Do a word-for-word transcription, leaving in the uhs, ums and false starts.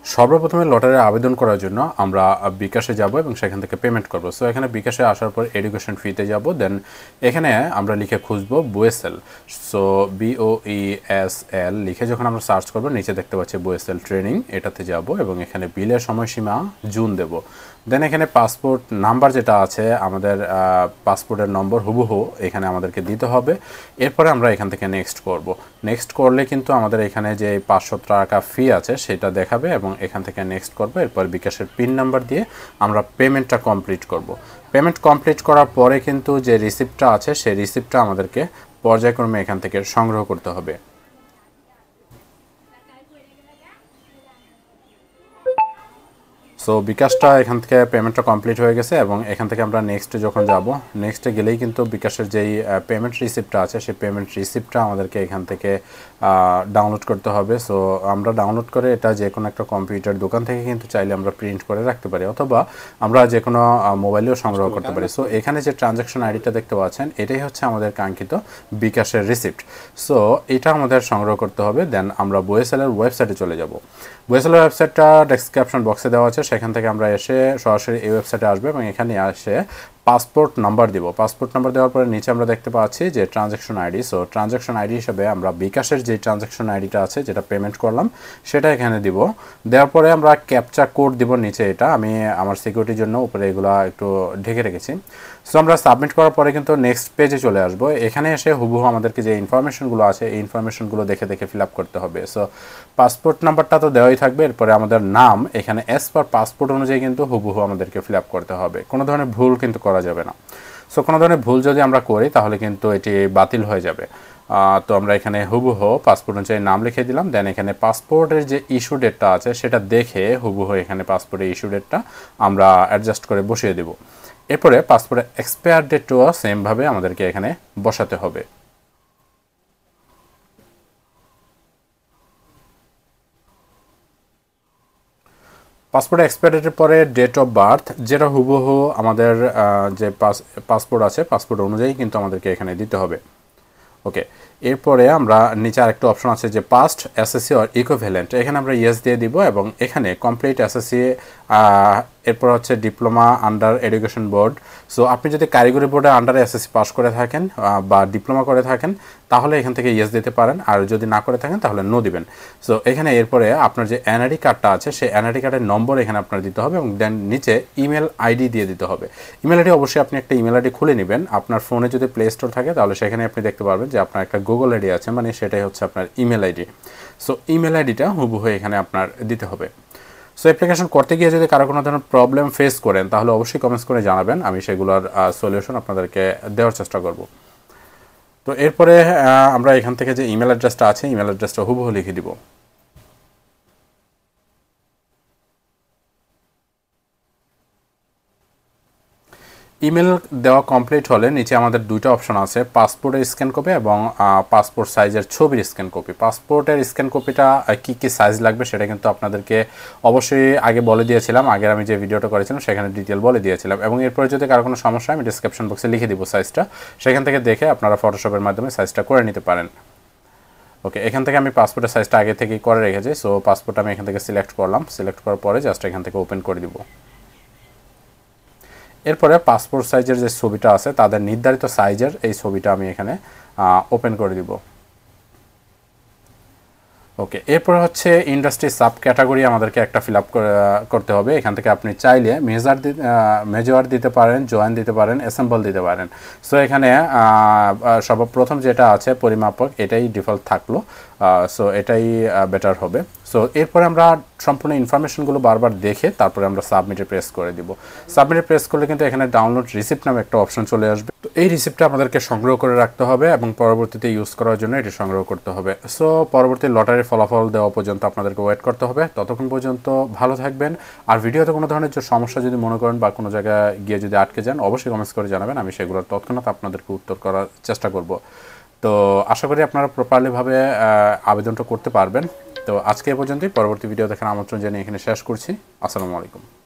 সর্বপ্রথমে লটারির আবেদন করার জন্য আমরা বিকাশে যাব এবং সেখান থেকে পেমেন্ট করব। সো এখানে বিকাশে আসার পর এডুকেশন ফিতে যাব, দেন এখানে আমরা লিখে খুঁজবো boesl। So B O E S L লিখে যখন আমরা সার্চ করব নিচে দেখতে পাচ্ছি boesl ট্রেনিং, এটাতে যাব এবং এখানে বিলের সময়সীমা জুন দেব। দেন এখানে পাসপোর্ট নাম্বার যেটা আছে আমাদের পাসপোর্টের নম্বর হুবহু এখানে আমাদেরকে দিতে হবে। এরপরে আমরা এখান থেকে নেক্সট করব। নেক্সট করলে কিন্তু আমাদের এখানে যে পাঁচশো টাকা ফি আছে সেটা দেখাবে এবং এখান থেকে নেক্সট করব। এরপর বিকাশের পিন নাম্বার দিয়ে আমরা পেমেন্টটা কমপ্লিট করব। পেমেন্ট কমপ্লিট করার পরে কিন্তু যে রিসিপ্টটা আছে সেই রিসিপ্টটা আমাদেরকে পর্যায়ক্রমে এখান থেকে সংগ্রহ করতে হবে। সো বিকাশটা এখান থেকে পেমেন্টটা কমপ্লিট হয়ে গেছে এবং এখান থেকে আমরা নেক্সটে যখন যাব, নেক্সটে গেলেই কিন্তু বিকাশের যেই পেমেন্ট রিসিপ্টটা আছে সেই পেমেন্ট রিসিপ্টটা আমাদেরকে এখান থেকে ডাউনলোড করতে হবে। সো আমরা ডাউনলোড করে এটা যে কোনো একটা কম্পিউটার দোকান থেকে কিন্তু চাইলে আমরা প্রিন্ট করে রাখতে পারি, অথবা আমরা যে কোনো মোবাইলেও সংগ্রহ করতে পারি। সো এখানে যে ট্রানজ্যাকশন আইডিটা দেখতে পাচ্ছেন এটাই হচ্ছে আমাদের কাঙ্ক্ষিত বিকাশের রিসিপ্ট। সো এটা আমাদের সংগ্রহ করতে হবে। দেন আমরা boesl-এর ওয়েবসাইটে চলে যাব। boesl-এর ওয়েবসাইটটা ডেসক্রিপশন বক্সে দেওয়া আছে, সেখান থেকে আমরা এসে সরাসরি এই ওয়েবসাইটে আসবে এবং এখানে এসে পাসপোর্ট নাম্বার দিব। পাসপোর্ট নাম্বার দেওয়ার পরে নিচে আমরা দেখতে পাচ্ছি যে transaction ID. So transaction ID হিসেবে আমরা বিকাশের যে ট্রানজ্যাকশন আইডিটা আছে যেটা পেমেন্ট করলাম সেটা এখানে দিব। দেওয়ার পরে আমরা ক্যাপচা কোড দিব নিচে, এটা আমি আমার সিকিউরিটির জন্য উপরে এগুলো একটু ঢেকে রেখেছি। সো আমরা সাবমিট করার পরে কিন্তু নেক্সট পেজে চলে আসবো। এখানে এসে হুবহু আমাদেরকে যে ইনফরমেশনগুলো আছে এই ইনফরমেশনগুলো দেখে দেখে ফিল আপ করতে হবে। সো পাসপোর্ট নাম্বারটা তো দেওয়াই থাকবে, এরপরে আমাদের নাম এখানে এস পার পাসপোর্ট অনুযায়ী কিন্তু হুবহু আমাদেরকে ফিল আপ করতে হবে, কোনো ধরনের ভুল কিন্তু করা যাবে না। সো কোনো ধরনের ভুল যদি আমরা করি তাহলে কিন্তু এটি বাতিল হয়ে যাবে। তো আমরা এখানে হুবহু পাসপোর্ট অনুযায়ী নাম লিখে দিলাম। দেন এখানে পাসপোর্টের যে ইস্যু ডেটটা আছে সেটা দেখে হুবহু এখানে পাসপোর্টের ইস্যু ডেটটা আমরা অ্যাডজাস্ট করে বসিয়ে দেব। এরপরে পাসপোর্টের এক্সপায়ার ডেটটাও সেমভাবে আমাদেরকে এখানে বসাতে হবে। পাসপোর্ট এক্সপায়ার ডেটের পরে ডেট অফ বার্থ যেটা হুবহু আমাদের যে পাসপোর্ট আছে পাসপোর্ট অনুযায়ী কিন্তু আমাদেরকে এখানে দিতে হবে। ওকে, এরপরে আমরা নিচে আরেকটা অপশন আছে যে পাস্ট এসএসসি অর ইকুইভ্যালেন্ট, এখানে আমরা ইয়েস দিয়ে দিব এবং এখানে কমপ্লিট এসএসসি, এরপর হচ্ছে diploma under education board. So আপনি যদি কারিগরি বোর্ডে আন্ডার এসএসসি পাস করে থাকেন বা ডিপ্লোমা করে থাকেন তাহলে এখান থেকে ইয়েস দিতে পারেন, আর যদি না করে থাকেন তাহলে নো দিবেন। সো এখানে এরপরে আপনার যে এনআইডি কার্ডটা আছে সেই এনআইডি কার্ডের নম্বর এখানে আপনার দিতে হবে এবং দেন নিচে ইমেল আইডি দিয়ে দিতে হবে। ইমেল আইডি অবশ্যই আপনি একটা ইমেল আইডি খুলে নেবেন। আপনার ফোনে যদি প্লে স্টোর থাকে তাহলে সেখানে আপনি দেখতে পারবেন যে আপনার একটা গুগল আইডি আছে, মানে সেটাই হচ্ছে আপনার ইমেল আইডি। সো ইমেল আইডিটা হুবহু এখানে আপনার দিতে হবে। সো অ্যাপ্লিকেশন করতে গিয়ে যদি কারো কোনো ধরনের প্রবলেম ফেস করেন তাহলে অবশ্যই কমেন্টস করে জানাবেন, আমি সেগুলোর সলিউশন আপনাদেরকে দেওয়ার চেষ্টা করব। তো এরপরে আমরা এখান থেকে যে ইমেল অ্যাড্রেসটা আছে ইমেল অ্যাড্রেসটা হুবহু লিখে দিব। ইমেল দেওয়া কমপ্লিট হলে নিচে আমাদের দুইটা অপশন আছে, পাসপোর্টের স্ক্যান কপি এবং পাসপোর্ট সাইজের ছবির স্ক্যান কপি। পাসপোর্টের স্ক্যান কপিটা কী কী সাইজ লাগবে সেটা কিন্তু আপনাদেরকে অবশ্যই আগে বলে দিয়েছিলাম, আগের আমি যে ভিডিওটা করেছিলাম সেখানে ডিটেল বলে দিয়েছিলাম। এবং এরপরে যদি কারো কোনো সমস্যা আমি ডিসক্রিপশন বক্সে লিখে দিব সাইজটা, সেখান থেকে দেখে আপনারা ফটোশপের মাধ্যমে সাইজটা করে নিতে পারেন। ওকে, এখান থেকে আমি পাসপোর্টের সাইজটা আগে থেকেই করে রেখেছি। সো পাসপোর্ট আমি এখান থেকে সিলেক্ট করলাম, সিলেক্ট করার পরে জাস্ট এখান থেকে ওপেন করে দিব। এরপরে পাসপোর্ট সাইজের যে ছবিটা আছে তাদের নির্ধারিত সাইজের এই ছবিটা আমি এখানে ওপেন করে দিব। ওকে, এরপর হচ্ছে ইন্ডাস্ট্রি সাব ক্যাটাগরি আমাদেরকে একটা ফিল আপ করতে হবে। এখান থেকে আপনি চাইলে মেজার মেজর দিতে পারেন, জয়েন দিতে পারেন, অ্যাসেম্বল দিতে পারেন। সো এখানে সর্বপ্রথম যেটা আছে পরিমাপক এটাই ডিফল্ট থাকলো। সো এটাই বেটার হবে। সো এরপরে আমরা সম্পূর্ণ ইনফরমেশনগুলো বারবার দেখে তারপরে আমরা সাবমিটে প্রেস করে দিব। সাবমিটে প্রেস করলে কিন্তু এখানে ডাউনলোড রিসিপ্ট নামে একটা অপশন চলে আসবে। তো এই রিসিপ্টটা আমাদেরকে সংগ্রহ করে রাখতে হবে এবং পরবর্তীতে ইউজ করার জন্য এটি সংগ্রহ করতে হবে। সো পরবর্তী লটারির ফলাফল দেওয়া পর্যন্ত আপনাদেরকে ওয়েট করতে হবে। ততক্ষণ পর্যন্ত ভালো থাকবেন। আর ভিডিওতে কোনো ধরনের যে সমস্যা যদি মনে করেন বা কোনো জায়গায় গিয়ে যদি আটকে যান অবশ্যই কমেন্টস করে জানাবেন, আমি সেগুলোর তৎক্ষণাৎ আপনাদেরকে উত্তর করার চেষ্টা করব। তো আশা করি আপনারা প্রপারলিভাবে আবেদনটা করতে পারবেন। তো আজকে এ পর্যন্তই, পরবর্তী ভিডিও দেখার আমন্ত্রণ জানিয়ে এখানে শেষ করছি। আসসালামু আলাইকুম।